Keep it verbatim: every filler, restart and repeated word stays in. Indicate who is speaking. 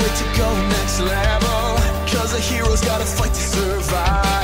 Speaker 1: to go next level, cause a hero's gotta fight to survive.